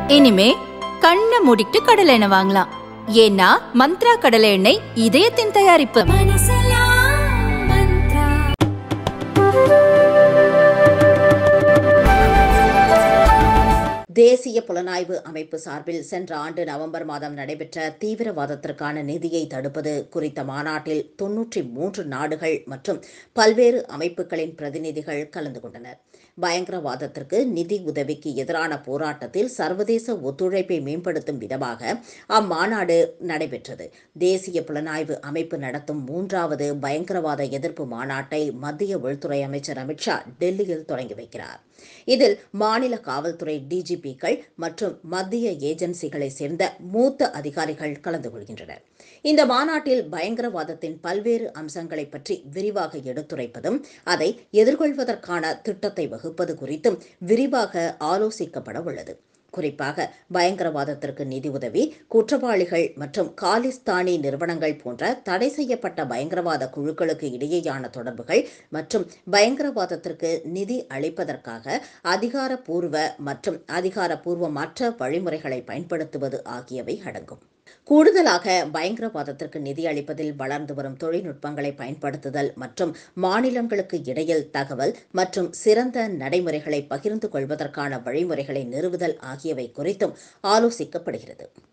இனிமே கண்ணை மூடிட்டு கடலை எண்ணெய் வாங்கலாம். ஏன்னா மந்த்ரா கடலை எண்ணெய் இதயத்தின் தயாரிப்பு. தேசிய புலனாய்வு அமைப்பு சார்பில் சென்ற ஆண்டு நவம்பர் மாதம் நடைபெற்ற தீவிரவாதத்திற்கான நிதியை தடுப்பது குறித்த மாநாட்டில் 93 நாடுகள் மற்றும் பல்வேறு அமைப்புகளின் பிரதிநிதிகள் கலந்து கொண்டனர். பயங்கரவாதத்திற்கு நிதி உதவிக்கு எதிரான போராட்டத்தில் சர்வதேச ஒத்துழைப்பை மேம்படுத்தும் விதமாக அம்மாநாடு நடைபெற்றது. தேசிய புலனாய்வு அமைப்பு நடத்தும் 3வது பயங்கரவாத எதிர்ப்பு மாநாட்டை மத்திய உள்துறை அமைச்சர் அமித்ஷா டெல்லியில் தொடங்கி வைக்கிறார். இதில் மாநில காவல்துறை டிஜிபிக்கள் மற்றும் மத்திய ஏஜென்சிகளை சேர்ந்த மூத்த அதிகாரிகள் கலந்து கொள்கின்றனர். இந்த மாநாட்டில் பயங்கரவாதத்தின் பல்வேறு அம்சங்களை பற்றி விரிவாக எடுத்துரைப்பதும் அதை எதிர்கொள்வதற்கான திட்டத்தை வகுப்பது குறித்தும் விரிவாக ஆலோசிக்கப்பட உள்ளது. குறிப்பாக பயங்கரவாதத்திற்கு நிதி உதவி, குற்றவாளிகள் மற்றும் காலிஸ்தானி நிறுவனங்கள் போன்ற தடை செய்யப்பட்ட பயங்கரவாத குழுக்களுக்கு இடையேயான தொடர்புகள் மற்றும் பயங்கரவாதத்திற்கு நிதி அளிப்பதற்காக அதிகாரப்பூர்வ மற்றும் அதிகாரப்பூர்வமற்ற வழிமுறைகளை பயன்படுத்துவது ஆகியவை அடங்கும். கூடுதலாக பயங்கரவாதத்திற்கு நிதி அளிப்பதில் வளர்ந்து வரும் தொழில்நுட்பங்களை பயன்படுத்துதல் மற்றும் மாநிலங்களுக்கு இடையில் தகவல் மற்றும் சிறந்த நடைமுறைகளை பகிர்ந்து கொள்வதற்கான வழிமுறைகளை நிறுவுதல் ஆகியவை குறித்தும் ஆலோசிக்கப்படுகிறது.